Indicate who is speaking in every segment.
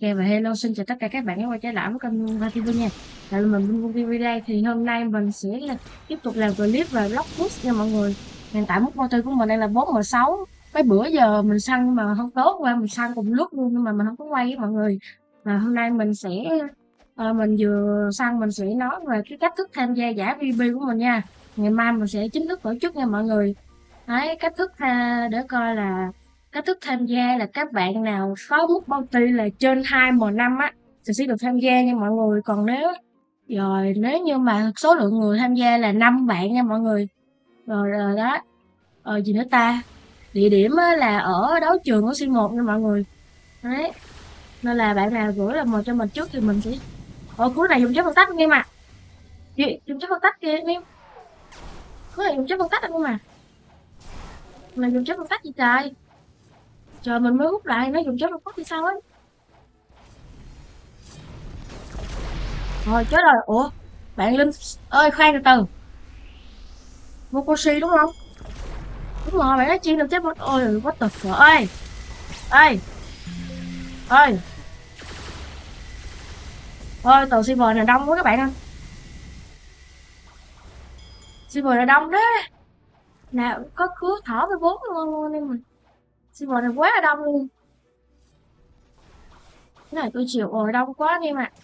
Speaker 1: Và hello, xin chào tất cả các bạn đã quay trở lại với kênh Hoa TV nha. Lại là mình Vinh Vân TV đây. Thì hôm nay mình sẽ tiếp tục làm clip về Block Push nha mọi người. Hiện tại mức bao tư của mình đây là 4M6. Mấy bữa giờ mình săn mà không tốt qua, mình săn cùng lúc luôn nhưng mà mình không có quay với mọi người. Và hôm nay mình sẽ mình vừa săn mình sẽ nói về cái cách thức tham gia giải PvP của mình nha. Ngày mai mình sẽ chính thức tổ chức nha mọi người. Đấy, cách thức để coi là cách thức tham gia là các bạn nào có mức bounty là trên 2M5 á thì sẽ được tham gia nha mọi người. Còn nếu như mà số lượng người tham gia là 5 bạn nha mọi người. Rồi đó. Gì nữa ta? Địa điểm là ở đấu trường của C1 nha mọi người. Đấy. Nên là bạn nào gửi là mời cho mình trước thì mình sẽ cuối này dùng chất phân tách nghe mà. Dùng chất phân tách kia em. Cuối này dùng chất phân tách không mà. Là dùng chất phân tách gì trời? Trời mình mới hút lại nó dùng chất phân tách thì sao ấy? Rồi chết rồi. Ủa bạn Linh ơi khoan từ từ. Mokoshi đúng không? Đúng rồi bạn nói chi được chết mất. Ôi what the fuck ơi. Ơi. Ơi. Ôi tàu server này đông quá các bạn ơi. Server này đông đấy. Nào có cứa thỏ với 4 luôn em mình. Server này quá là đông luôn. Cái này tôi chịu rồi đông quá đi mà.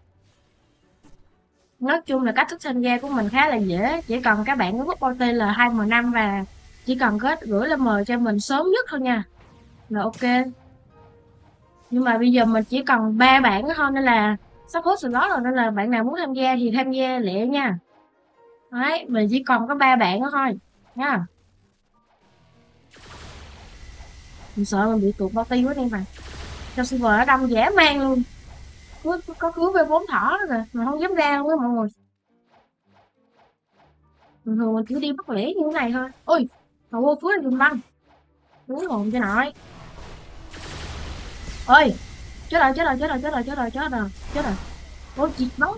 Speaker 1: Nói chung là cách thức tham gia của mình khá là dễ, chỉ cần các bạn có mức bounty là 2M5 và chỉ cần gửi lên mời cho mình sớm nhất thôi nha là ok. Nhưng mà bây giờ mình chỉ cần 3 bạn thôi nên là sắp hết slot rồi, nên là bạn nào muốn tham gia thì tham gia lẹ nha. Đấy, mình chỉ còn có 3 bạn nữa thôi nha. Mình sợ mình bị tụt bounty quá đi mà. Trong server nó đông dễ mang luôn. Có cứu V4 thỏ nữa rồi mà không dám ra luôn á mọi người. Thường thường mình cứ đi bắt lẻ như thế này thôi. Ôi thằng vô phước là dùng băng đúng hồn cho nội. Ơi chết rồi chết rồi chết rồi chết rồi chết rồi chết rồi chết rồi. Ôi chị bắn.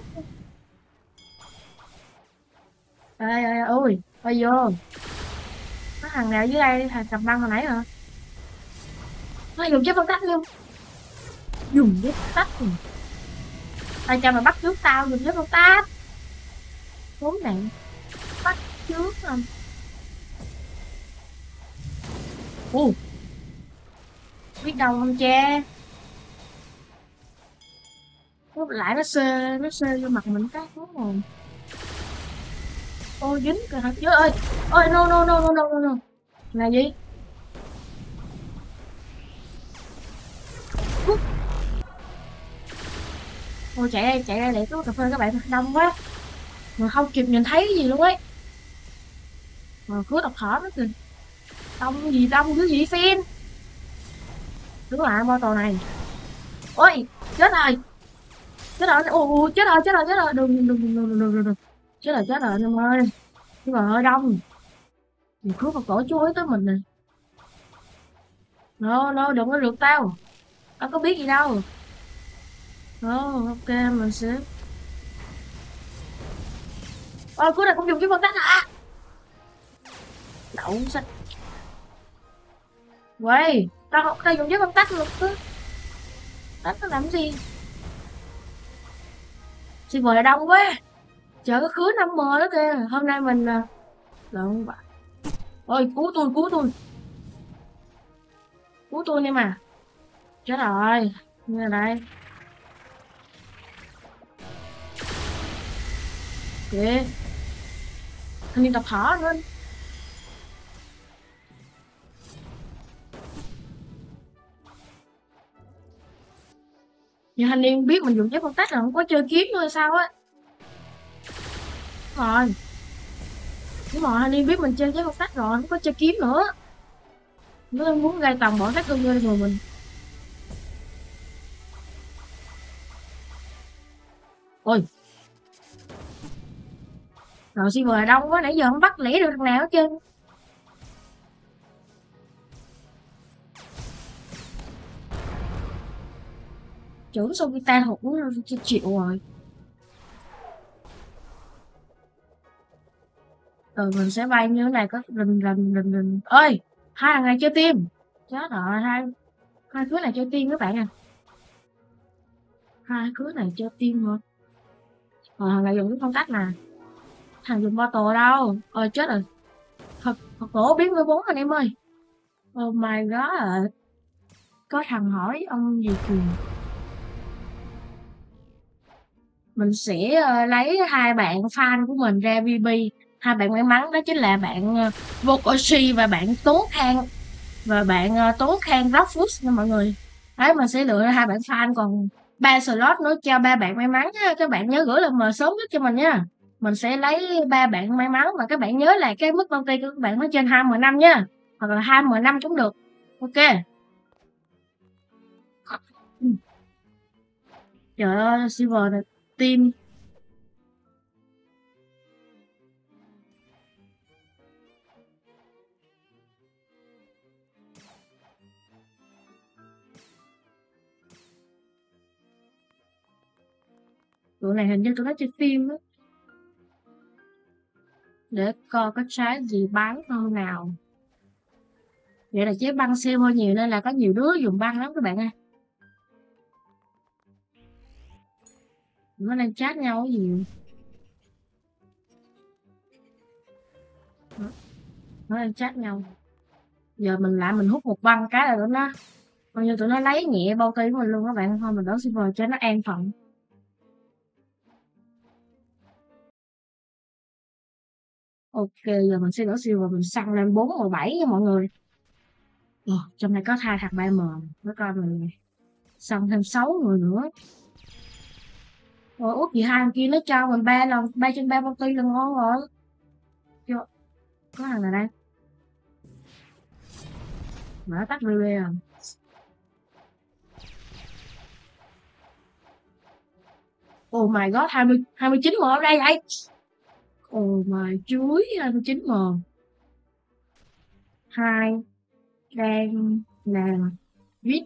Speaker 1: Ê ơi ôi ôi vô có thằng nào dưới đây, thằng cầm băng hồi nãy hả? Nó dùng chất phân tách luôn, dùng chất phân tách rồi. Tao cho mày bắt trước tao dùng chất phân tách. Khốn nạn bắt trước không. Biết đâu không cha. Nó lại nó xê vô mặt mình cái khốn hồn. Ôi dính kìa hả chứ ơi. Ôi no no no no no no no. Là gì? Ôi chạy đây để có cà phê các bạn, đông quá mà không kịp nhìn thấy cái gì luôn ấy. Mà cứ đọc thỏ nó kìa, đông cái gì phim. Đứng lại motor này. Ôi chết rồi chết rồi. Ôi chết rồi chết rồi chết rồi. Đừng. Chết rồi anh em ơi. Nhưng mà hơi đông thì cứ vào cổ chú ý tới mình nè. No đừng có rượt tao có biết gì đâu. Ok mình sẽ cuối này cũng dùng cái con tách hả? Đậu xanh. Quay tao dùng cái con tách luôn cứ tách nó làm gì. Xin mời là đông quá. Chờ có khứa 5M đó kìa. Hôm nay mình lộn bạn. Ôi cứu tôi đi mà. Chết rồi. Như đây. Kìa. Hình như tập thỏ nữa. Nhưng thanh niên biết mình dùng chất phân tách là không có chơi kiếm nữa sao á. Rồi. Đúng rồi, thanh niên biết mình chơi chất phân tách rồi, không có chơi kiếm nữa. Nó muốn gây tầm bỏ sát thương vô người mình. Ôi. Rồi xin mời đông quá, nãy giờ không bắt lẻ được thằng nào hết trơn. Trưởng Sobita hụt chịu rồi. Mình sẽ bay như thế này có rình. Ơi hai thằng này chơi team. Chết rồi hai thứ này chơi team các bạn à. hai cứ này cho team hả? Thằng này dùng cái phong cách nè. Thằng dùng bottle đâu? Chết rồi. Thật tổ biến với 4 anh em ơi. Oh my god. Có thằng hỏi ông gì kìa. Mình sẽ lấy hai bạn fan của mình ra VP. Hai bạn may mắn đó chính là bạn Vokoshi và bạn Tố Khang. Và bạn Tố Khang Rockfoot nha mọi người. Đấy, mình sẽ lựa hai bạn fan, còn 3 slot nữa cho ba bạn may mắn á. Các bạn nhớ gửi lời mời sớm nhất cho mình nha. Mình sẽ lấy ba bạn may mắn, và các bạn nhớ là cái mức bounty của các bạn phải trên 25 nha. Hoặc là 25 cũng được. Ok. Trời ơi, Silver này, team. Tụi này hình như tụi nó chơi phim á. Để coi có trái gì bán không nào. Vậy là chế băng sale hơi nhiều nên là có nhiều đứa dùng băng lắm các bạn ơi. Nó đang chat nhau cái gì. Nó đang chat nhau. Giờ mình lại mình hút một băng cái là tụi nó coi như tụi nó lấy nhẹ bao tay của mình luôn các bạn. Thôi mình đổ silver cho nó an phận. Ok, giờ mình sẽ đổ silver, mình săn lên 4-17 nha mọi người. Trong này có hai thằng 3M. Nó coi mình săn thêm 6 người nữa. Ủa gì hai thằng kia nó cho mình 3 lần 3/3 bao tay là ngon rồi. Chưa. Có thằng nào đây? Mở tắt relay à. Oh my god, 29M ở đây vậy. Oh my chuối, 29M. Hai đang làm viết.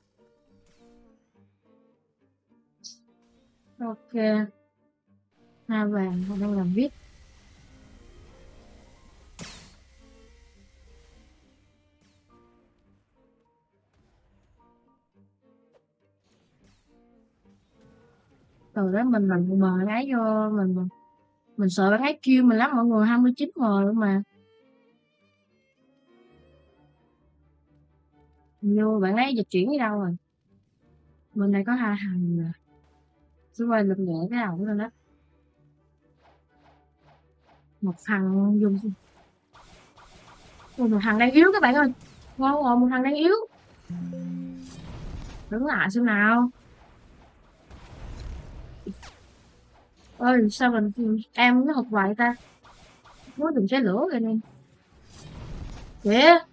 Speaker 1: Ok, hai vàng đang làm viết. Từ đó mình mời ấy vô mình sợ bạn ấy kêu mình lắm mọi người, 29M luôn mà. Vô bạn ấy dịch chuyển đi đâu rồi? Bên đây có hai thằng nè. Cứ quay lực nhẹ cái đầu lên đó. Một thằng dùng. Một thằng đang yếu các bạn ơi. Ngon rồi, một thằng đang yếu. Đứng lại xem nào. Ơi sao mình em nó hụt vậy ta? Muốn dùng trái lửa rồi nè. Kìa.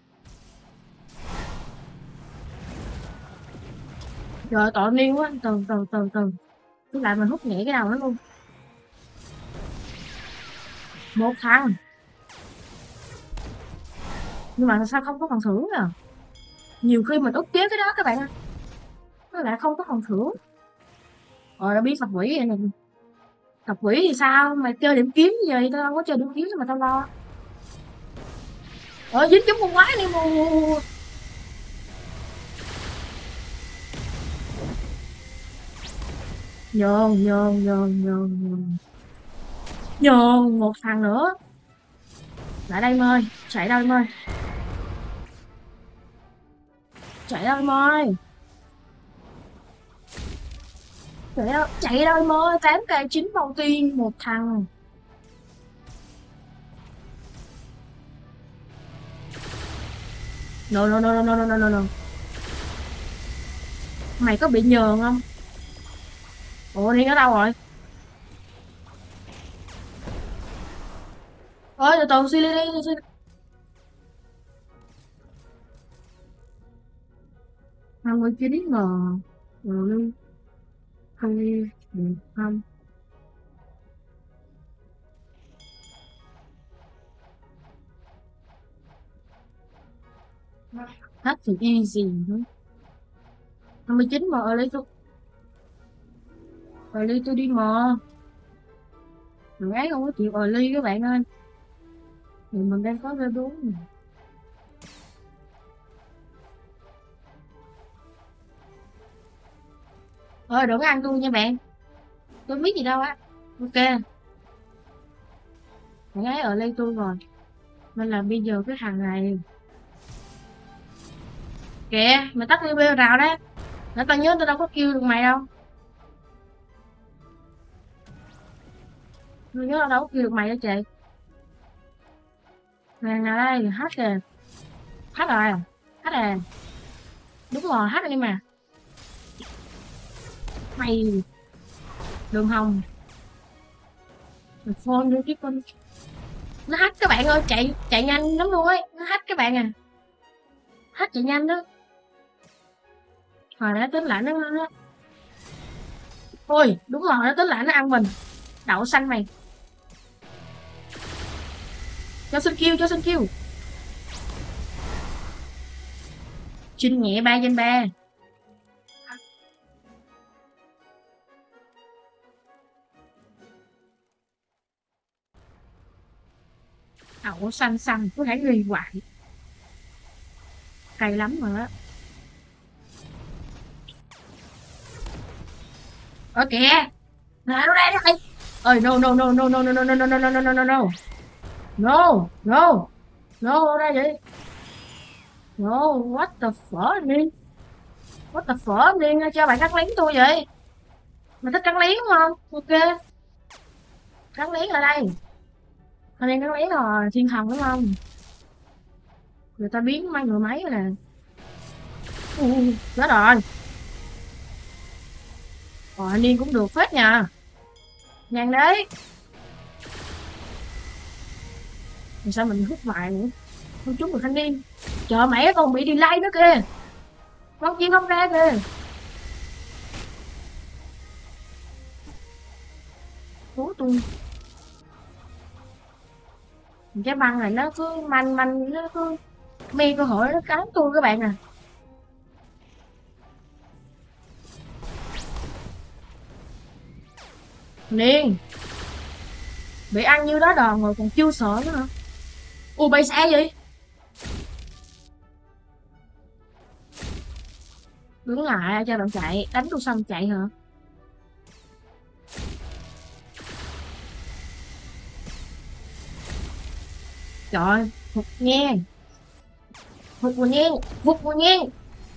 Speaker 1: Trời tội niên quá, từ. Cứ lại mình hút nhẹ cái đầu nó luôn. Một thằng. Nhưng mà sao không có phần thưởng à? Nhiều khi mình ức chế cái đó các bạn ơi. Nó lại không có phần thưởng. Rồi đã biết tập quỷ vậy nè. Tập quỷ thì sao? Mày chơi điểm kiếm gì? Tao không có chơi điểm kiếm mà tao lo. Dính chúng con quái đi mù. Nhường một thằng nữa. Lại đây em ơi. Chạy đâu em ơi. Chạy đâu em ơi. Chạy đâu em ơi. 8k9 đầu tiên một thằng. No. Mày có bị nhường không? Ủa đi ở đâu rồi? Từ từ suy đi. 29M. Rồi đi. Không đi. Được không? Hết thì easy nữa. 29M ở lấy tôi. Ở ly tôi đi mò. Thằng ấy không có chịu ở ly các bạn ơi. Thì mình đang có ra đúng. Thôi đừng có ăn tôi nha bạn, tôi biết gì đâu á. Ok, bạn ấy ở đây tôi rồi, nên là bây giờ cái thằng này kìa, mày tắt video rào đấy. Để tao nhớ tao đâu có kêu được mày đâu, tôi nhớ tao đâu có kêu được mày đâu chị. Này nào đây, hát kìa, hát rồi, hát rồi, đúng rồi, hát đi mà. Mày đường hồng, mày phone nữa chứ con. Nó hack các bạn ơi, chạy chạy nhanh lắm luôn ấy, nó hack các bạn à, hack chạy nhanh đó. Hồi đã tính lại nó ôi đúng rồi, nó tính lại nó ăn mình. Đậu xanh mày, cho xin kêu, cho xin kêu. Chinh nhẹ 3/3. Đậu xanh xanh có thể nghi hoài, cay lắm rồi á. Ở kìa, nó đây nó đây. Ơi no no no no no no no no no no no no no no no no no ở đây vậy. No, what the fuck đi, what the fuck đi, cho bạn cắt liếm tôi vậy. Mày thích cắt liếm không? Ok, cắt liếm ở đây. Anh em cắt liếm rồi, thiên thần đúng không? Người ta biến mấy người máy rồi nè. Chết rồi. Rồi anh Niên cũng được phết nha. Nhanh đấy. Làm sao mình hút vài nữa. Không trúng được thanh niên. Trời mẹ còn bị delay nữa kìa. Con chim không ra kìa. Cứu tôi. Cái băng này nó cứ manh manh, nó cứ mê cơ hội nó cắn tôi các bạn à. Niên bị ăn như đó đòn rồi còn chưa sợ nữa hả? Ủa bay xa vậy? Đứng lại cho bạn chạy, đánh tôi xong chạy hả? Trời, phục nha. Phục rồi nha, phục rồi nha.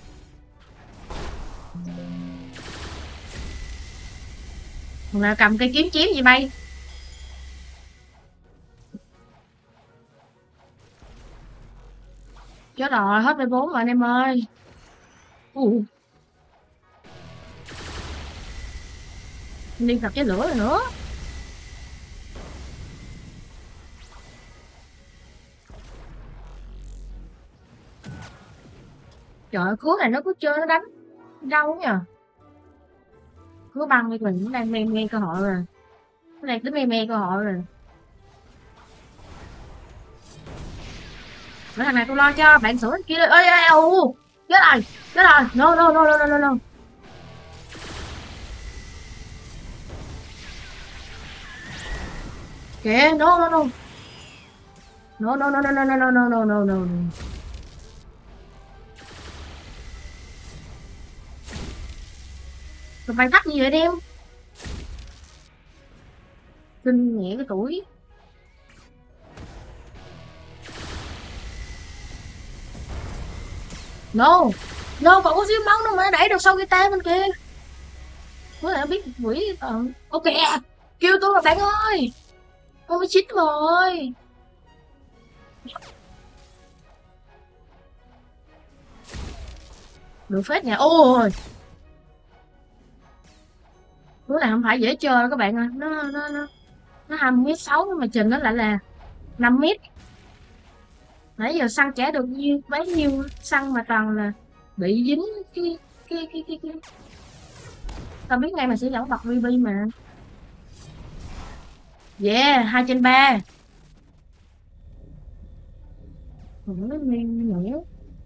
Speaker 1: Thằng nào cầm cây kiếm chém gì bay? Chết rồi, hết V4 rồi anh em ơi. Liên tập cái lửa rồi nữa. Trời ơi, cú này nó cứ chơi nó đánh đâu nhờ. Cứ băng đi mình cũng đang mê mê cơ hội rồi. Cái này tính mê mê cơ hội rồi. Cái thằng này tôi lo cho bạn sửa kia ơi ơi ù. Chết rồi, chết rồi. No no no no no no. Kìa, no no no. No no no no no no no no no no no. Rồi bạn tắt như vậy đi em. Kinh nhẹ cái tuổi. No. No, còn có xíu máu nữa mà đẩy được sau cái tay bên kia. Có thể biết quỷ ok. Kêu tôi là bạn ơi. Ôi chết rồi. Được phết nha. Ôi. Đứa này không phải dễ chơi các bạn ơi. Nó 20m6 mà trình nó lại là 5m. Nãy giờ săn trẻ được nhiêu bấy nhiêu săn mà toàn là bị dính cái tao biết ngay mà sẽ dẫn bật BB mà. Yeah, 2/3. Nó nguyên nữa.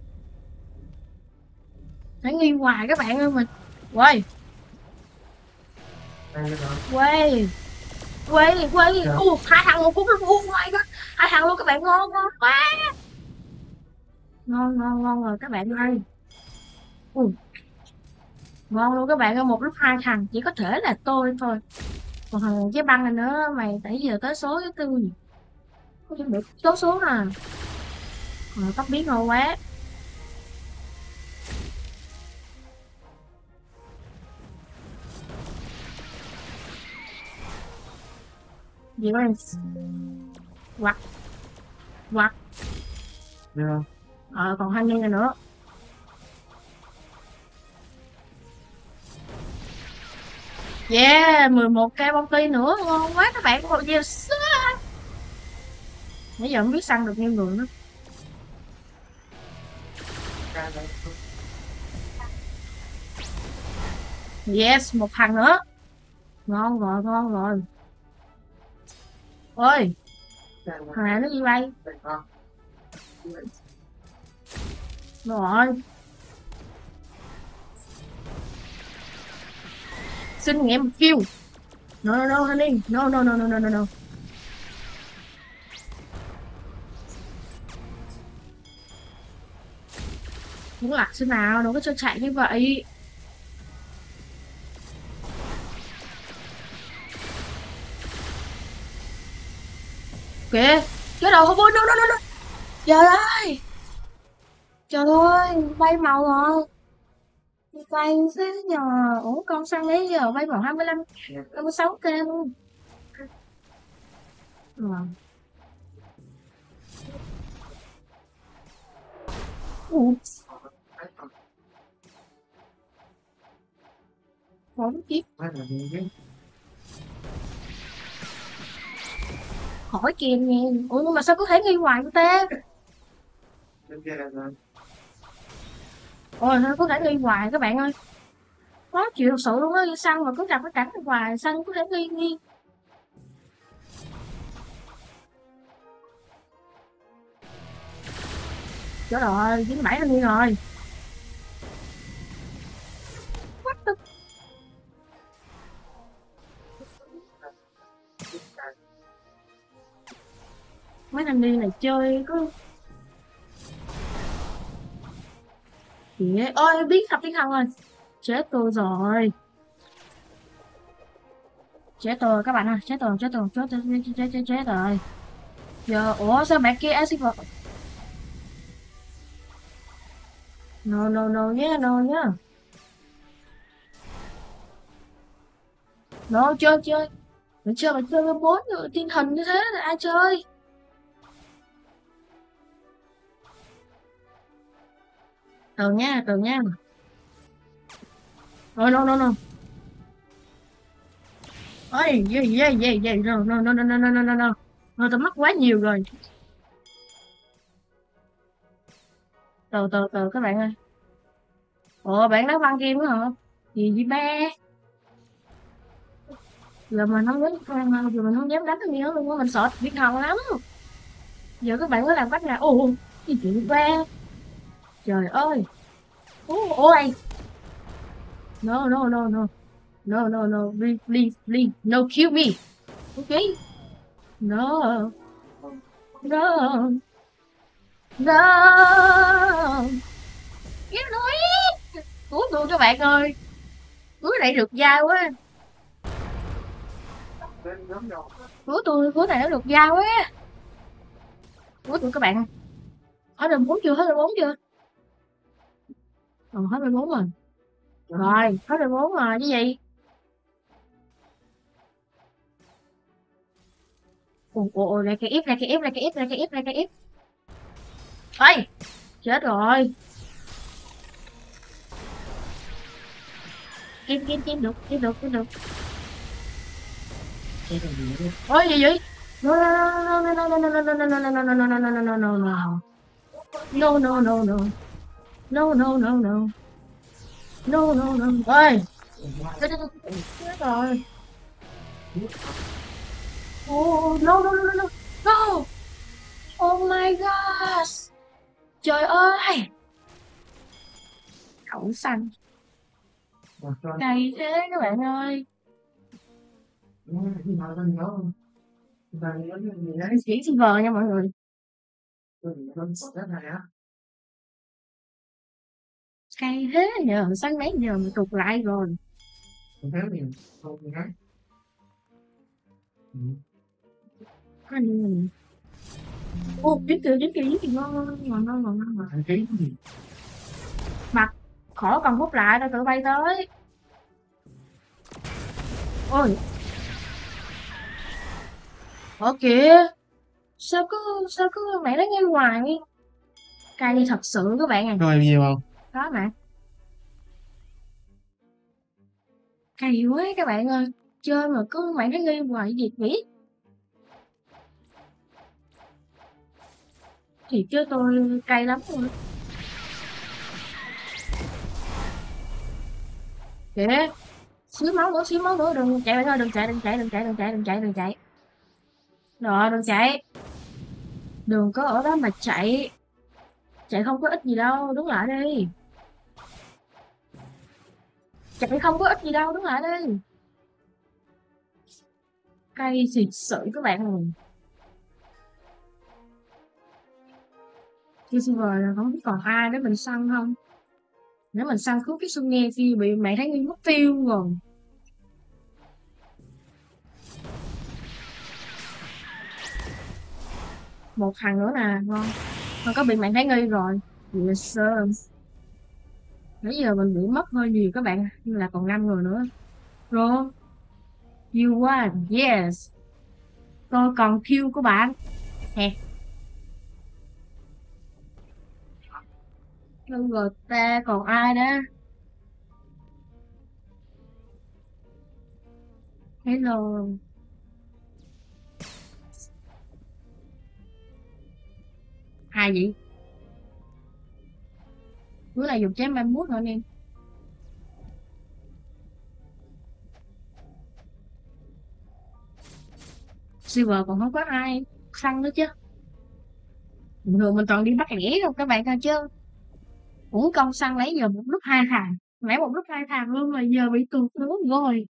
Speaker 1: Phải nghi hoài các bạn ơi mình. Quay. Quay. Quay, quay. Hai thằng một cú luôn. Oh my god. Hai thằng luôn các bạn, ngon ngon quá. Ngon ngon ngon rồi các bạn ơi. Ngon luôn các bạn ơi, một lúc hai thằng chỉ có thể là tôi thôi. Còn thằng với băng này nữa, mày nãy giờ tới số thứ tư gì? Có chuẩn bị số số à? Tóc biến ngon quá. Gì đó em quặt quặt. Còn hai mươi nữa. Yeah, 11k bounty nữa, ngon quá các bạn. Yes. Nãy giờ không biết săn được nhiêu người nữa. Yes, một thằng nữa. Ngon rồi, ngon rồi. Ôi, thằng này nó đi bay. Rồi. Xin nghiệm một kêu. No, no, no, honey. No, no, no, no, no, no, no. Muốn lạc thế nào, đâu có cho chạy như vậy. Kìa, chết rồi, không vui, no, no, no, no. Trời ơi. Trời ơi, bay màu rồi. Bay thế nhờ. Ủa, con sang đấy giờ bay màu 25, 26k luôn. Rồi. Khốn kiếp. Hỏi kìm nha. Ủa nhưng mà sao có thể nghi hoài vậy ta? Ôi sao có thể nghi hoài các bạn ơi. Khó chịu thật sự luôn á, săn mà cứ gặp cái cảnh này hoài, săn có thể nghi nghi. Trời ơi, 97 thanh niên rồi. What the... Mấy thanh niên này chơi có... Kìa, ôi biết cặp tiếng Hồng rồi. Chết tôi rồi. Chết tôi các bạn ơi, chết tôi, chết tôi, chết tôi, chết rồi. Giờ, ủa sao bạn kia acid vào? No, no, no nhé, no nhé. No, chơi, chơi. Mình chơi mà chơi với 4 người tinh thần như thế là ai chơi? Từ nha, từ nha. Rồi, no, no, no. Ôi, gì, gì, gì, gì, no, no, no, no, no, no, no, no, no. Rồi, tao mất quá nhiều rồi. Từ, từ, từ các bạn ơi. Ủa, bạn đá băng game nữa hả? Gì vậy ba? Giờ mình không dám, giờ mình không dám đánh cái nữa luôn á, mình sợ bị thần lắm. Giờ các bạn có làm cách nào? Ồ, cái chuyện ba. Trời ơi. Ôi. No, no, no, no. No, no, no. Please, please, please. No, kill me. Okay. No. No. No. Kiếm núi. Cứu tôi các bạn ơi. Cứu này được dao quá. Cứu này nó được dao á. Cứu tôi các bạn. Hết rồi 4 chưa? Hết rồi 4 chưa? Hết rồi 4 rồi. Rồi, hết rồi 4 rồi chứ gì? Ồ, lại cái ép, lại cái ép, lại cái ép, lại cái ép, lại cái ép. Ơi, chết rồi. Kim được, kim được, kim được. Ôi gì vậy? No, no, no, no, no, no, no, no, no, no, no, no, no, no, no, no, no. No, no, no, no. No, no, no, no. No, no, no. Ơi. Chết rồi. Oh, no, no, no, no, no. No. Oh my gosh. Trời ơi. Cậu xanh. Cay thế các bạn ơi. Chỉ silver nha mọi người. Cay thế nhờ, sáng nãy giờ mình tụt lại rồi.
Speaker 2: Không hát thì không hát.
Speaker 1: Có anh mình. Ô, dính kìa, ngon, ngon.
Speaker 2: Anh thấy gì?
Speaker 1: Mặt, khỏi cần hút lại, tao tự bay tới. Ôi, ở kìa, sao cứ mẹ nó nghe hoài. Cay thật sự các bạn à.
Speaker 2: Có em nhiều không?
Speaker 1: Đó mà. Cay quá các bạn ơi. Chơi mà cứ mày thấy nghi hoài gì biết. Thì chứ tôi cay lắm luôn. Kìa, xíu máu nữa, đừng chạy bạn ơi, đừng chạy. Rồi, đừng chạy. Đừng có ở đó mà chạy. Chạy không có ích gì đâu, đứng lại đi. Chạy không có ích gì đâu, đứng lại đi. Cay thiệt sự các bạn ơi. Kia silver là không biết còn ai để mình săn không. Nếu mình săn cứu cái xuân nghe kia bị mẹ thấy Nguyên mất tiêu rồi. Một thằng nữa nè, ngon. Nó có bị mẹ thấy nghi rồi. Yes sir. Nãy giờ mình bị mất hơi nhiều các bạn, nhưng là còn 5 người nữa. Rồi, you won, yes. Tôi còn kill của bạn. Nè. Rồi ta còn ai đó? Hello. Ai vậy? Bữa này dùng chém 31 hả anh em? Silver còn không có ai săn nữa chứ. Bình thường mình toàn đi bắt lẻ không các bạn coi chứ. Uổng công săn lấy giờ một lúc 2 thằng. Nãy một lúc 2 thằng luôn mà giờ bị tụt nữa rồi.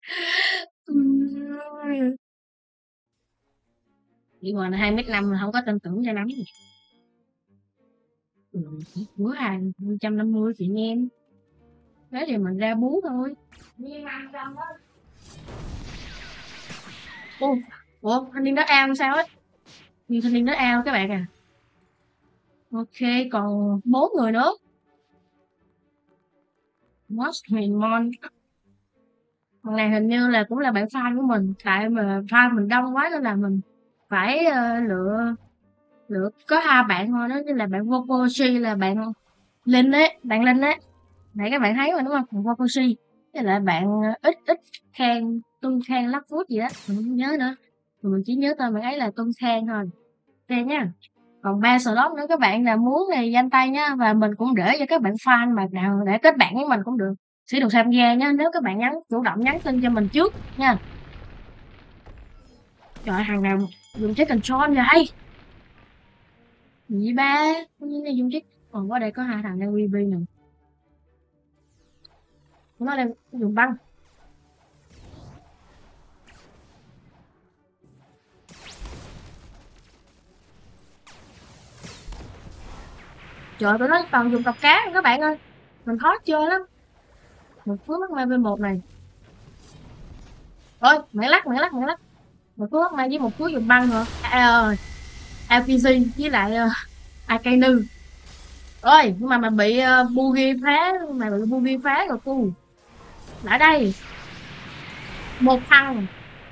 Speaker 1: Nhưng mà 2m5 không có tin tưởng cho lắm. Bữa hàng 150 chị em. Thế thì mình ra bú thôi. Ủa, thanh niên đó ao sao hết? Nhưng thanh niên đó ao các bạn à. Ok, còn 4 người nữa. Watch Huyền Mon. Thằng này hình như là cũng là bạn fan của mình. Tại mà fan mình đông quá nên là mình phải lựa có 2 bạn thôi đó. Như là bạn Vokoshi là bạn Linh ấy. Bạn Linh ấy. Nãy các bạn thấy rồi đúng không? Bạn Vokoshi. Với lại bạn ít ít Khang, Tuân Khang Lắc Phút gì đó. Mình không nhớ nữa. Mình chỉ nhớ tên bạn ấy là Tuân Khang thôi. Ok nha. Còn 3 slot nữa các bạn nào muốn thì danh tay nhá, và mình cũng để cho các bạn fan mà nào để kết bạn với mình cũng được, sẽ được tham gia nhá, nếu các bạn chủ động nhắn tin cho mình trước nha. Trời, thằng nào dùng trái control vậy? Gì ba, như này dùng trái, còn qua đây có 2 thằng đang VP nè. Nó đang dùng băng. Trời, tụi nó toàn dùng cặp cá các bạn ơi. Mình khó chơi lắm. Một phước mắc mai V1 này. Ôi, mẹ lắc. Một phước mắc mai với một phước dùng băng hả? RPG với lại Akainu. Ơi, nhưng mà bị bugi phá rồi cu. Lại đây. Một thằng.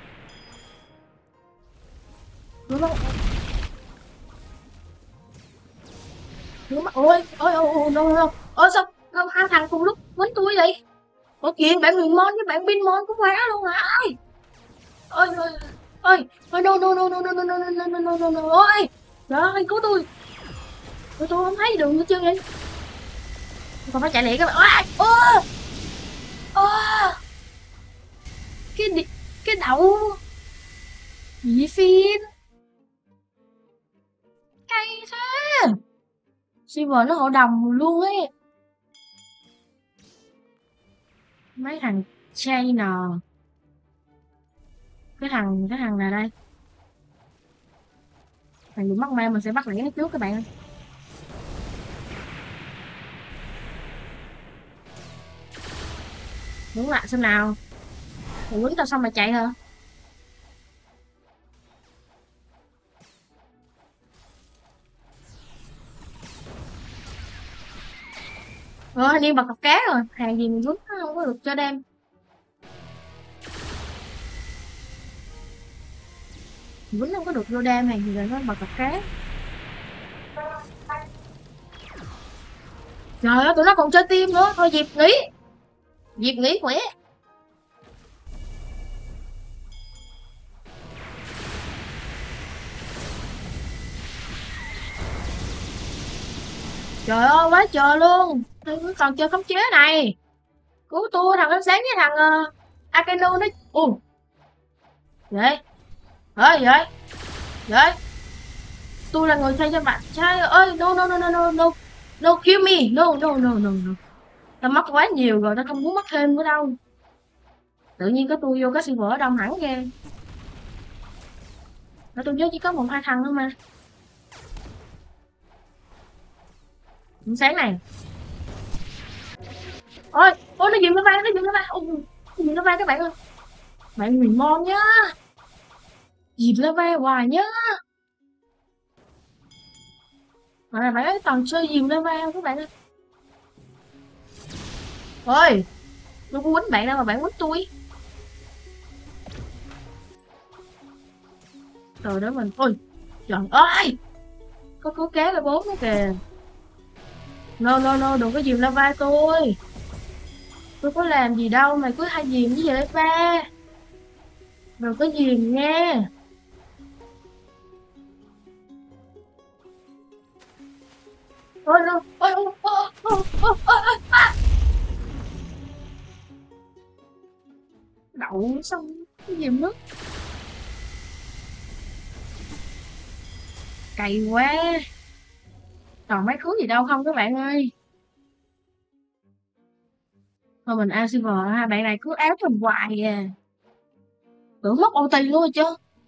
Speaker 1: Đúng không? Ôi, sao không 2 thằng cùng lúc quấn tôi vậy? Ủa kìa, bạn Huyền Mon với bạn Binmon cũng quá luôn hả? Ôi, no. Ôi, trời ơi, cứu tôi. Tôi không thấy đường hết trơn vậy. Còn phải chạy lẹ các bạn. Ô, cái đậu gì phim cay thế. Silver nó hội đồng luôn ấy. Mấy thằng Chainer. Cái thằng này đây. Thằng bị mắc ma mình sẽ bắt lẻ nó trước các bạn ơi. Đúng lại xem nào. Mày quýnh tao xong mày chạy hả? Hình như bật cặp cá rồi. Hàng gì mình quýnh nó không có được cho đem. Quýnh không có được vô đem, hàng gì là nó bật cặp cá. Trời ơi, tụi nó còn chơi team nữa. Thôi Diệp nghỉ. Diệp nghỉ khỏe. Trời ơi, quá trời luôn. Tôi còn chơi khống chế này. Cứu tôi, thằng ánh sáng với thằng Akeno nó. Vậy vậy vậy vậy tôi là người thay cho bạn trai ơi. No no no no no no no, kill me. No no no no no, tao mất quá nhiều rồi, tao không muốn mất thêm nữa đâu. Tự nhiên có tôi vô cái server đông hẳn ghê. Tôi nhớ chỉ có một hai thằng thôi mà. Ánh sáng này. Ôi ôi, nó dìm nó vang, nó dìm nó vang. Ôi, nó dìm nó vang các bạn ơi. Bạn mình mon nhá. Dìm nó vang hoài nhá. Mà bạn ấy toàn chơi dìm nó vang các bạn ơi. Ôi, tôi có quýnh bạn đâu mà bạn quýnh tôi. Trời đó mình. Ôi trời ơi, có cá với bốn nữa kìa. No no no, đừng có dìm lava tôi có làm gì đâu mày cứ hay dìm với vậy ba. Đừng có dìm nha. Ôi no, ôi ôi ôi ôi ôi ôi. Đậu xong cái dìm nước cày quá. Còn mấy thứ gì đâu không các bạn ơi. Thôi mình ao silver ha, bạn này cứ áo mình hoài à. Tưởng mất OT luôn rồi chứ.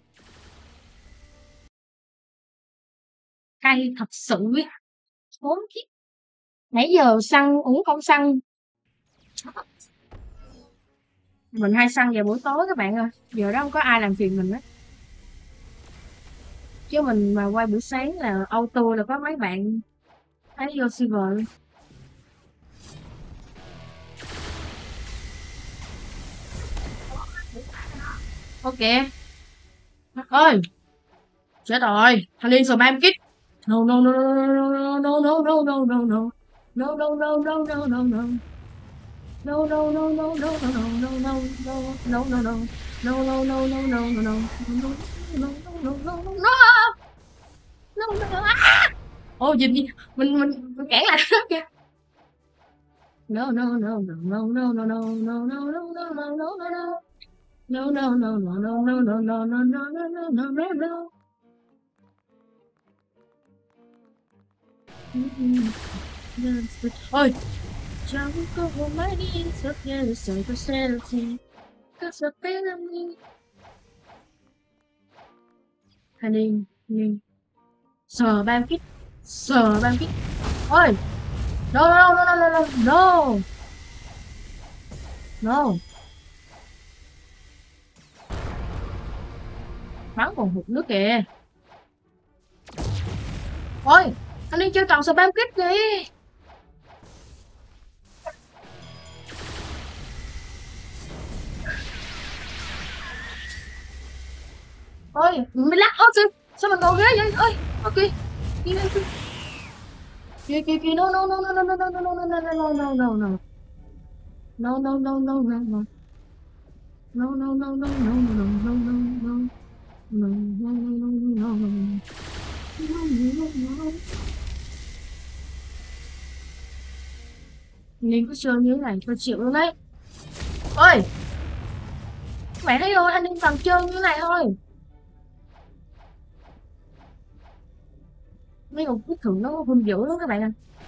Speaker 1: Cay thật sự ấy. Khốn kiếp. Nãy giờ săn uống không săn. Mình hay săn vào buổi tối các bạn ơi. Giờ đó không có ai làm phiền mình á. Chứ mình mà quay buổi sáng là auto là có mấy bạn thấy vô silver. Ok. Ơi, chết rồi. Thằng Liên spam kích. No no no no no no no no no no. No no no no no no no. No no no no no no no no no no no no no. No no no no no no no. No no no no no no. No no. Ô gì mình cản lại nó kìa. No no no no no no no no no no no no no no no. No no no no no no no no no no no no no no. Ôi, chẳng có một mái đi rất nghe được sợi có xe được gì. Các giọt bé lâm đi. Hành ninh. Sờ bam kích. Sờ bam kích. Ôi. No no no no no no. No. Bắn còn hụt nước kìa. Ôi, anh đi chơi toàn spam kích đi. Ôi, mình lắc ớt sao mình ngồi ghế vậy? Ơi, ok. Kìa, no no no no no no no no no no no no no. No no no no no no. No no no no no no no no no. No no no no no. Mình cứ chơi như thế này cho chịu luôn đấy. Ôi, mẹ thấy rồi, anh em toàn chơi như thế này thôi. Mấy con kích thưởng nó hung dữ lắm các bạn ạ.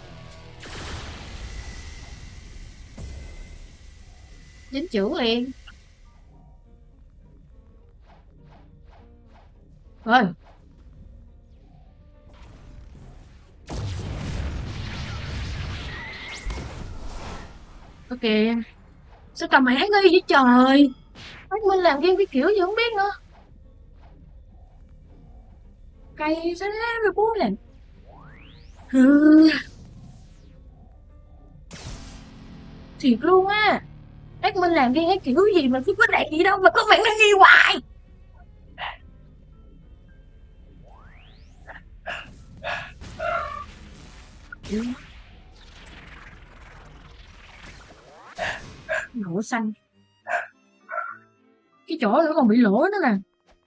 Speaker 1: Dính chưởng liền. Rồi. Ok. Sao tầm mày nghi vậy trời? Mình làm game cái kiểu gì không biết nữa. Cay sao thế rồi bố làm. Ừ, thiệt luôn á. Mình làm game cái kiểu gì mà cứ có đẹp gì đâu mà có bạn nó nghi hoài. Ừ, lỗ xanh. Cái chỗ nữa còn bị lỗ nữa nè.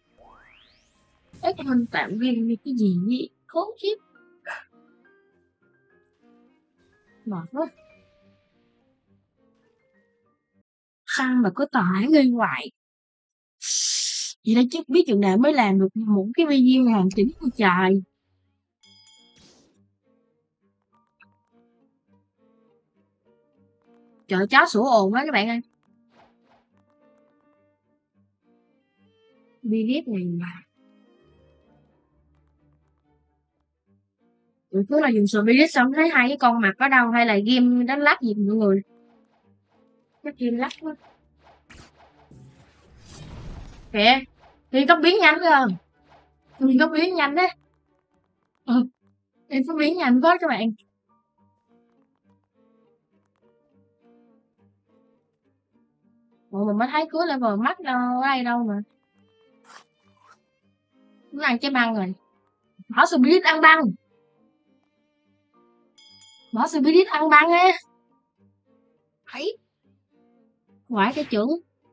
Speaker 1: Mình tạm game như cái gì vậy? Khốn kiếp. Mệt quá. Sao mà cứ tải nghi hoài. Vậy đó chứ biết chừng nào mới làm được một cái video hoàn chỉnh của trời. Trời chó sủa ồn quá các bạn ơi. Video này mà. Tụi cứ là dùng sửa video xong thấy hai cái con mặt ở đâu hay là game đánh lát gì mọi người. Chắc game lắc quá. Kìa. Thì tóc biến nhanh cơ. Thì tóc biến nhanh đấy. Ừ. Thì tóc biến nhanh quá các bạn. Ủa mình mới thấy cuối level mắt đâu ở đây đâu mà. Nó ăn trái băng rồi. Bỏ Spirit ăn băng. Bỏ Spirit ăn băng á. Thấy. Ngoại cái chữ.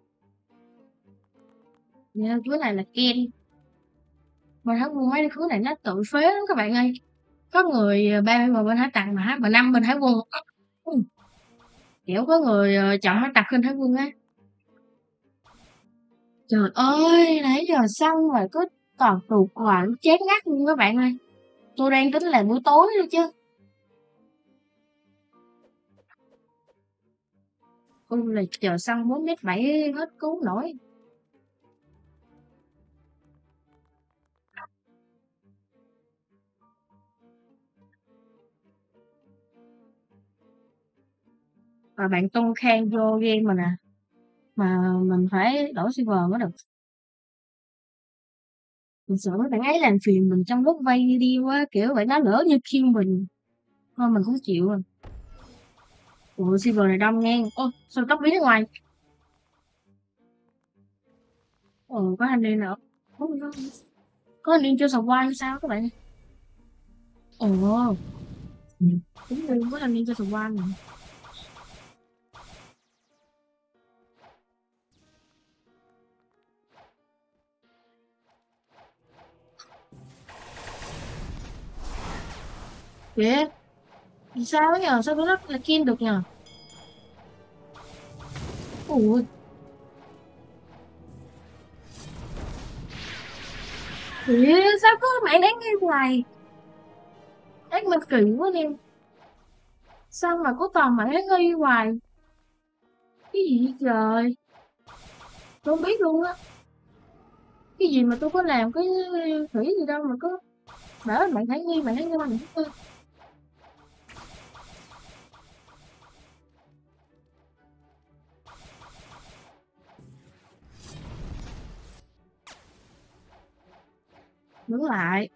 Speaker 1: Nha, cuối này là Ken. Mình thấy mua mấy cái thứ này nó tự phế lắm các bạn ơi. Có người 30 mà bên Hải Tặc mà 5 bên Hải Quân. Kiểu có người chọn Hải Tặc hơn Hải Quân á. Trời ơi, nãy giờ xong rồi cứ toàn tụt hoài chán ngắt luôn các bạn ơi. Tôi đang tính là buổi tối nữa chứ. Là chờ xong 4m7 hết cứu nổi. Và bạn tung khen vô game mà nè. Mà mình phải đổi server mới được. Mình sợ mấy bạn ấy làm phiền mình trong lúc vay video á, kiểu vậy nó lỡ như kill mình. Thôi mình cũng chịu rồi. Ủa server này đông ngang. Ô, sao tóc biến ngoài? Ồ, có thanh niên nào? Có thanh niên chưa sầu qua hay sao các bạn? Ồ, đúng luôn, có thanh niên chưa sầu qua nè. Kìa, vì sao ấy nhờ? Sao tôi lắp là kill được nhờ? Ủa, kìa, sao có bạn đáng nghe hoài? Ác mình kỳ quá đi. Sao mà có toàn bạn đáng nghi hoài? Cái gì vậy trời? Tôi không biết luôn á. Cái gì mà tôi có làm cái thủy gì đâu mà có bảo bạn thấy nghi, bạn thấy nghi, bạn thấy nghi. Đứng lại.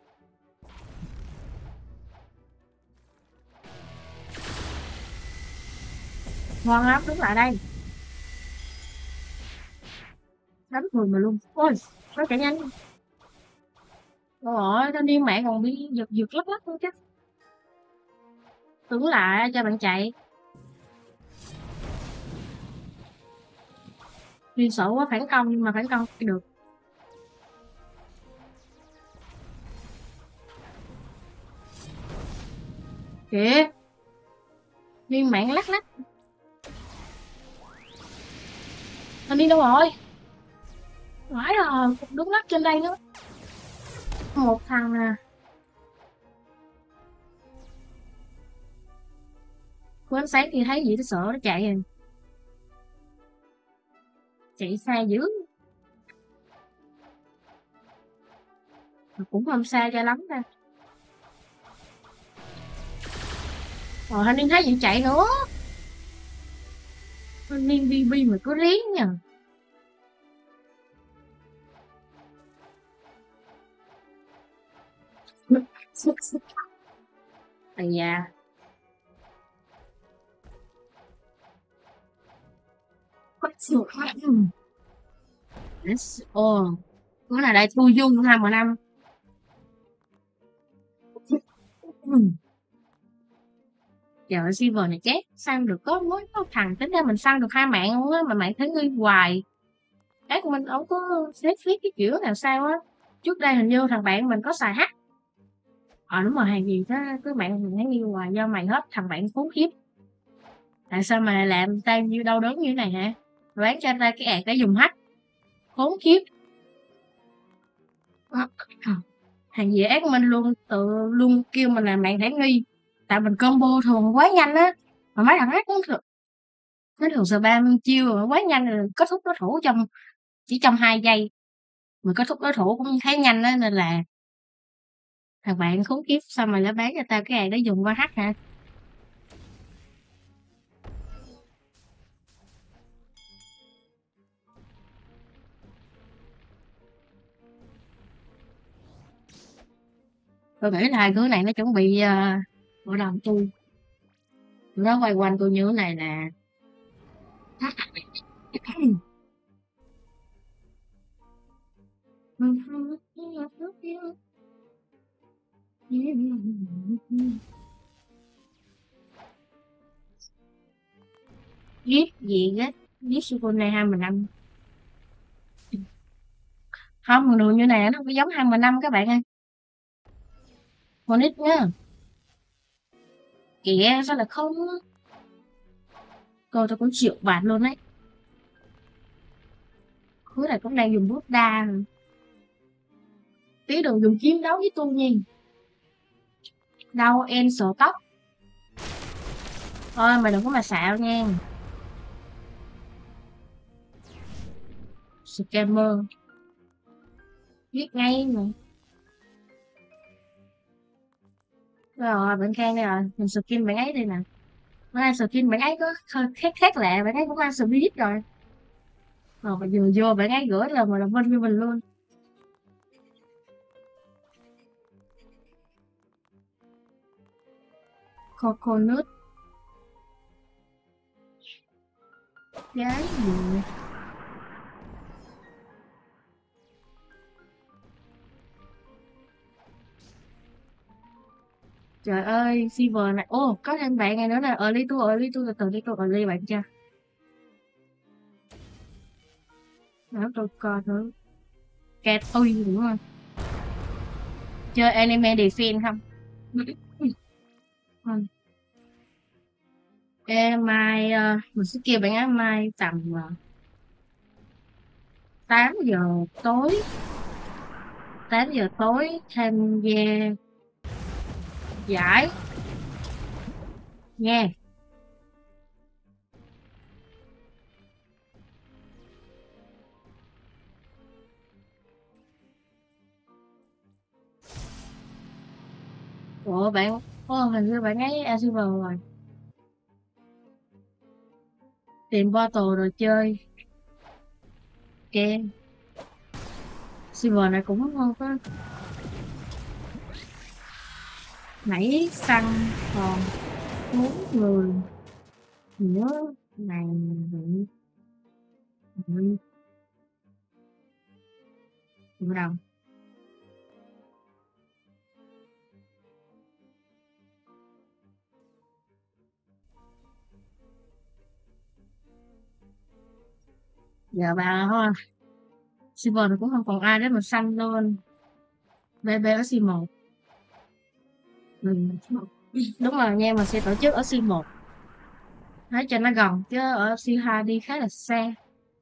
Speaker 1: Ngon lắm, đứng lại đây. Đánh người mà luôn. Ôi, nó chạy nhanh. Rồi, thanh niên mẹ còn bị giật giật lắc lắc luôn chứ. Đứng lại cho bạn chạy. Liên sợ quá phản công nhưng mà phản công được. Kìa. Liên mạng lắc lắc. Thanh niên đâu rồi? Phải rồi, đứng lắc trên đây nữa. Một thằng nè. Của ánh sáng thì thấy gì nó sợ nó chạy rồi. Chạy xa dữ. Mà cũng không xa cho lắm đâu. Rồi thanh niên thấy gì chạy nữa. Liên VB mà cứ rén nhờ. Ây da. Ồ, cái này lại Thu Dung 2M5. Trời, Silver này chết, săn được có thằng tính ra mình săn được 2 mạng luôn á, mà mạng thấy nguy hoài. Ác mình không có xếp viết cái kiểu nào sao á. Trước đây hình như thằng bạn mình có xài hack. Đúng rồi, hàng gì đó cứ mạng mình thấy nghi hoài do mày hết thằng bạn khốn khiếp. Tại sao mày lại làm tao như đau đớn như thế này hả? Bán cho ta cái ạc để dùng hack. Khốn khiếp. Hàng gì ác mình luôn kêu mình là mạng thể nghi. Tại mình combo thường quá nhanh á. Mà mấy thằng hack cũng thường. Nó thường spam chiêu mà quá nhanh rồi kết thúc đối thủ chỉ trong 2 giây. Mà kết thúc đối thủ cũng khá nhanh á nên là thằng bạn khốn kiếp sao mày lại bán cho tao cái ạc để dùng qua hack hả? Tôi nghĩ là hai đứa này nó chuẩn bị hội đồng tôi. Nó quay quanh tôi như thế này nè. Giết gì á, giết sư cô này 2M5. Không, đường như này nó có giống 2M5 các bạn ơi. Con nít nhá. Kìa sao là không. Cô tôi cũng chịu bạt luôn đấy. Khứa này cũng đang dùng bút đa. Tí đừng dùng chiến đấu với tôi nha. Đâu em sợ tóc. Thôi mày đừng có mà xạo nha. Scammer. Giết ngay nè. Rồi bạn Khang đây rồi. Mình skin bạn ấy đây nè. Bữa nay skin bạn ấy có khác khác lạ. Bạn ấy cũng ăn spirit rồi. Rồi mà vừa vô bạn ấy gửi là mà làm bên với mình luôn. Coconut. Cái gì? Trời ơi, Silver này. Ô, có thêm bạn này nữa nè. Early tôi từ đi tôi early bạn chưa? Đó, tôi coi thử. Cat ui đúng không? Chơi anime defense không? Không. Ê, mai mình sẽ kêu bạn á mai tầm 8 giờ tối 8 giờ tối tham gia giải nha. Ủa bạn hình như bạn ấy Silver rồi. Tìm bottle rồi chơi. Ok. Silver này cũng không có nãy săn còn 4 người nữa này bị bắt đầu. Giờ bà thôi. Silver cũng không còn ai để mà săn luôn. BB ở C1. Đúng rồi nha, mình sẽ tổ chức ở C1 nói cho nó gần chứ ở C2 đi khá là xa.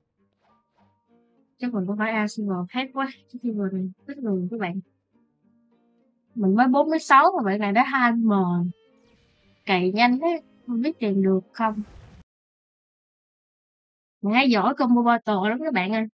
Speaker 1: Chắc mình cũng phải A Silver hết quá. Cái Silver này rất người các bạn. Mình mới 46 mà bạn này đã 2M. Cày nhanh thế, không biết tìm được không. Mình hay giỏi combo battle lắm các bạn ơi.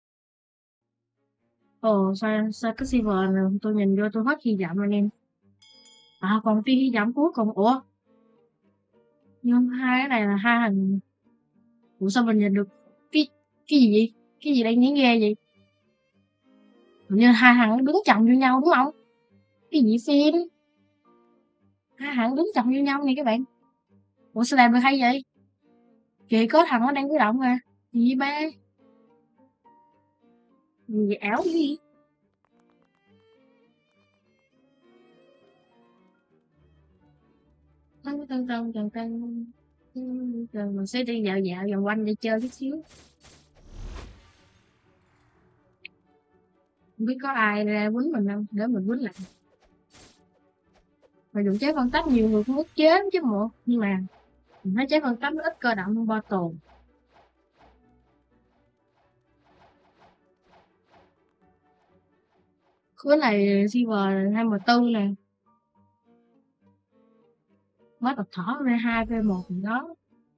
Speaker 1: Ồ sao cái Silver này tôi nhìn vô tôi hết hy vọng anh em. Còn tia hy vọng cuối cùng. Ủa nhưng hai cái này là hai thằng Ủa sao mình nhìn được cái gì vậy? Cái gì đang nhảy nghe vậy? Hình như hai thằng nó đứng chồng vô nhau đúng không? Cái gì phim? Hai thằng đứng chồng vô nhau nè các bạn. Ủa sao làm được hay vậy? Kìa có thằng nó đang cử động à. Gì vậy ba? Gì ảo cái gì? Tân tân tân tân tân. Rồi mình sẽ đi dạo dạo vòng quanh để chơi chút xíu. Không biết có ai ra quýnh mình không? Để mình quýnh lại. Mà dùng trái phân tách nhiều người cũng ức chế chứ bộ. Nhưng mà mình thấy trái phân tách nó ít cơ động hơn bottle. Khối này Silver 2M4 nè. Mới tập thỏ V2 V1 gì đó.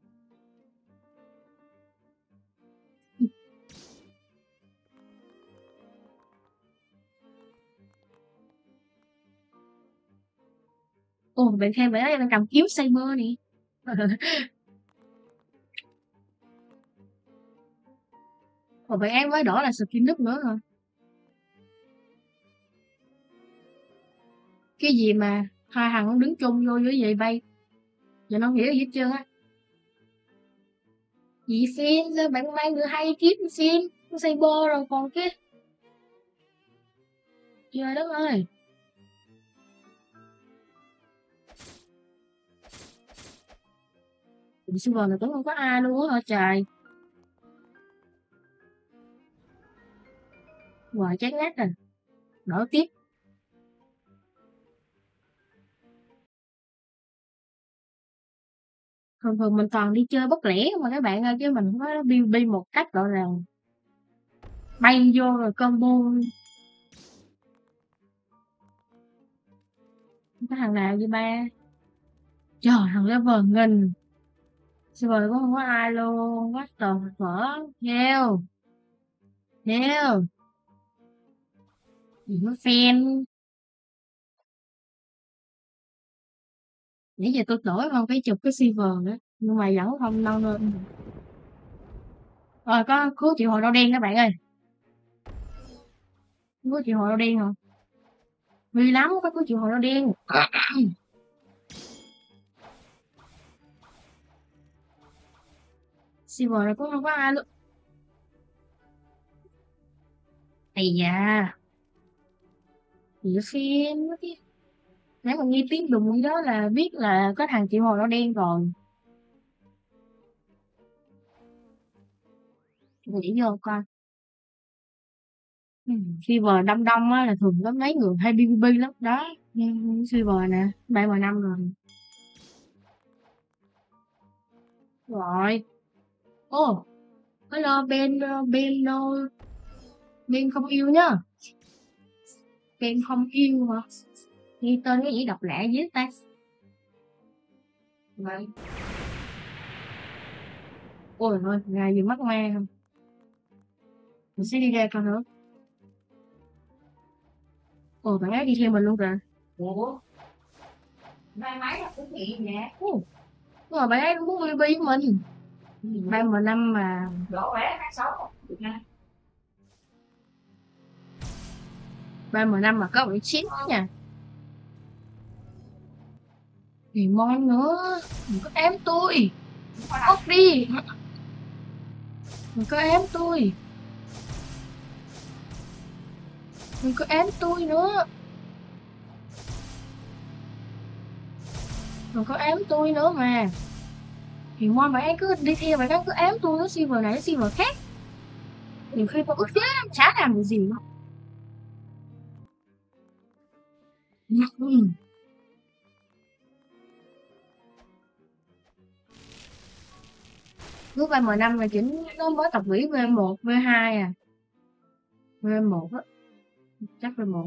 Speaker 1: Ồ, bạn khen bạn ấy đang cầm kiếm Saber nè. Còn bạn ấy mới đỏ là skin đúc nữa hả? Cái gì mà hai thằng nó đứng chung vô với vậy bay? Giờ nó hiểu gì hết trơn á. Gì xin, sao bạn mang được hai kiếm xin? Saber rồi còn cái... Trời đất ơi. Silver là cũng không có ai luôn á hả trời. Rồi chán ngắt rồi. Đỡ tiếp. Thường thường mình toàn đi chơi bất lẻ mà các bạn ơi, chứ mình không có PvP một cách gọi là bay vô rồi combo. Cái thằng nào vậy ba? Trời, thằng level nghìn. Silver cũng không có ai luôn. What the fuck? Hell. Hell. Gì nó fan. Nãy giờ tôi đổi không cái chụp cái silver nữa. Nhưng mà vẫn không nâng lên. Rồi có cứu triệu hồi đau đen các bạn ơi. Cứu triệu hồi đau đen hả? Vui lắm có cứu triệu hồi đau đen. Silver này cũng không có ai luôn. Ây da. Gì phim nếu mà nghe tiếng đùng gì đó là biết là có thằng triệu hồi đau đen rồi. Nghĩ vô coi. Silver đông đông á là thường có mấy người hay PvP lắm đó. Silver nè 3M5 rồi. Rồi. Ô, hello Ben Ben không yêu nhá. Ben không yêu hả? Nghe tên cái gì độc lạ dữ ta. Vậy. Ôi ơi, gà gì mắc ma không? Mình sẽ đi ra coi nữa. Ồ, bạn ấy đi theo mình luôn rồi.
Speaker 2: Ủa? May máy là cũng vậy nè.
Speaker 1: Nhưng mà bạn ấy muốn PvP với mình. 3M5 mà.
Speaker 2: Đổ vé H6 được nha.
Speaker 1: 3M5 mà có bị ship nha. Thì mon nữa. Đừng có ém tôi. Bốc đi. Đừng có ém tôi. Đừng có ém tôi nữa. Đừng có ém tôi nữa mà. Thì mon bạn ấy cứ đi theo bạn ấy cứ ém tôi nó silver này nó silver khác. Nhiều khi tôi ức chế chả làm được gì nữa. Cứ 3M5 là chỉnh nó mới tập quỷ V1, V2 à. V1 á. Chắc V1.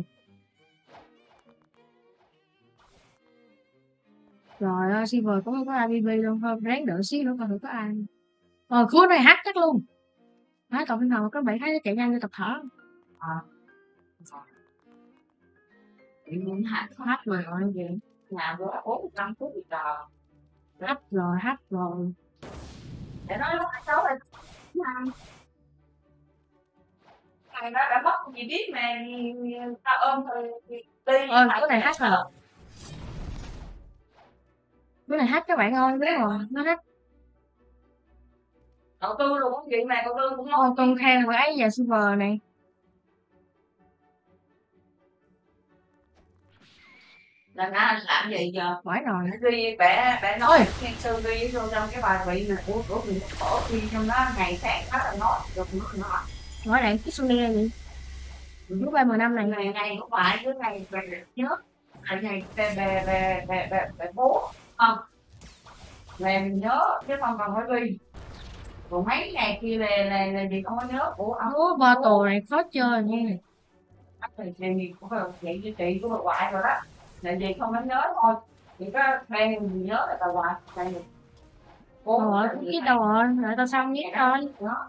Speaker 1: Trời ơi, Silver cũng không có ai BB luôn. Thôi, ráng đợi xíu nữa coi thử có ai. Khối này hack chắc luôn. Nói tổng nào các bạn thấy nó chạy nhanh như tập thở.
Speaker 2: Tự nhiên hack rồi vậy. Nhà bữa 400 phút bị tờ.
Speaker 1: Hack rồi, hack rồi.
Speaker 2: để nói lúc cháu là thằng nó đã mất gì biết mà tao ôm rồi đi
Speaker 1: cái này hack rồi. Cái này hack các bạn ơi, biết rồi, nó hack.
Speaker 2: Cậu Tư luôn cũng vậy mà, cậu Tư cũng
Speaker 1: Ôi, con khen của ấy giờ silver này.
Speaker 2: là nó làm gì giờ
Speaker 1: Phải rồi.
Speaker 2: Duy bẻ nói thiên sư Duy vô trong cái bài vị này của Việt Phổ Duy trong đó ngày sáng đó là nói được nó
Speaker 1: Nói lại cái xuân đen gì? Lúc 35 này
Speaker 2: ngày của phải với ngày về nhớ ngày về bố không về mình nhớ chứ không cần phải Duy còn mấy ngày kia là gì không có nhớ của ông
Speaker 1: ba tù này khó chơi nha.
Speaker 2: thì gì cũng là vậy như chị của bà ngoại rồi đó là gì không có nhớ thôi chỉ có đang gì nhớ là bà ngoại đây
Speaker 1: rồi cũng biết đâu rồi lại tao xong biết thôi
Speaker 2: đó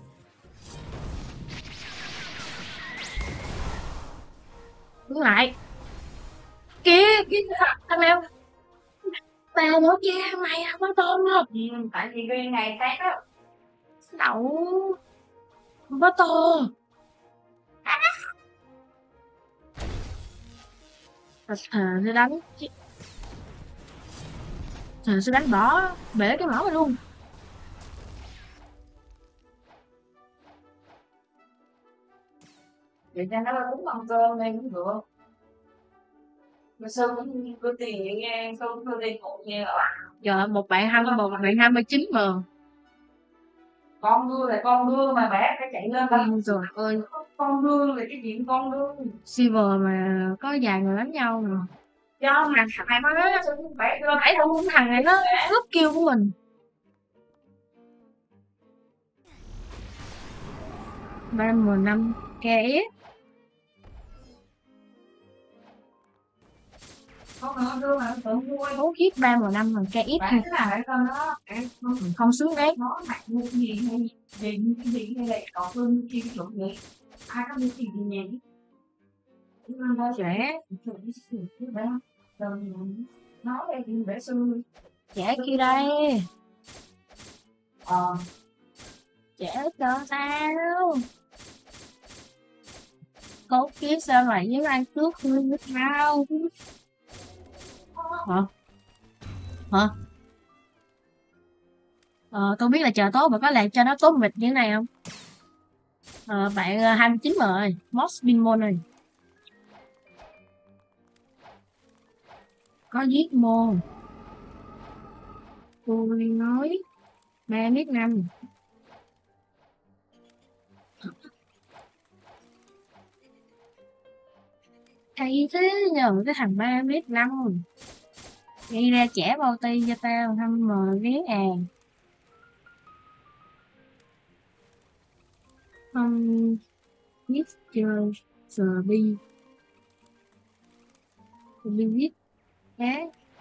Speaker 1: đứng lại kia thằng nào bà nữa kia mày không có tôm đâu
Speaker 2: tại vì cái ngày khác đó
Speaker 1: đậu không có to thờ sẽ đánh thờ sẽ đánh bỏ bể cái mỏ luôn.
Speaker 2: vậy cho nó cũng bằng cơm nên cũng được mà sư cũng có tiền vậy nghe sư cũng có tiền cũng nghe ở
Speaker 1: Giờ một bạn 29 mà
Speaker 2: con đưa là con đưa mà bé phải chạy lên đó
Speaker 1: trời ơi
Speaker 2: con đưa là cái chuyện con đưa
Speaker 1: silver mà có vài người đánh nhau mà
Speaker 2: do mà
Speaker 1: thằng nó
Speaker 2: phải
Speaker 1: không thằng này nó cướp kill của mình. 35 KS
Speaker 2: con nữa đưa mà tự mua
Speaker 1: 4 kiếp 35 là KS
Speaker 2: bạn là cái con đó
Speaker 1: không xứng đáng.
Speaker 2: nó mặc mua gì hay gì hay là còn hơn chi chuẩn vậy ai có mua gì nhỉ
Speaker 1: Trẻ
Speaker 2: nói đây thì bể sư
Speaker 1: trẻ kia đây trẻ cho sao cốt kia sao lại với anh cướp hương với tao hả tôi biết là chờ tối mà có làm cho nó tốt mịch như thế này không bạn 29 rồi Moss Binmon này có giết môn tôi nói 3m5 hay thế nhờ cái thằng 3m5 gây ra trẻ bao ti cho tao thăm mờ ghé không biết chơi sờ bi viết cá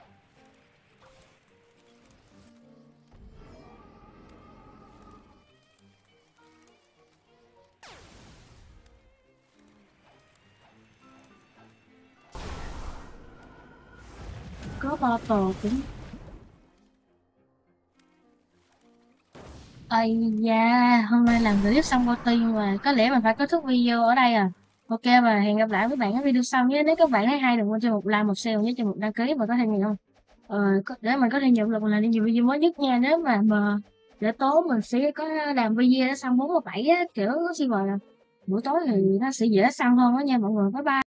Speaker 1: có bo tồ cũng ây da hôm nay làm clip xong party mà có lẽ mình phải kết thúc video ở đây à. Ok và hẹn gặp lại các bạn ở video sau nhé. Nếu các bạn thấy hay đừng quên cho một like một share nhé cho một đăng ký và có thêm gì không để mình có thể nhận được là nhiều video mới nhất nha. Nếu mà để tối mình sẽ có làm video để xong 47 á kiểu silver là buổi tối thì nó sẽ dễ săn hơn đó nha mọi người. Bye bye.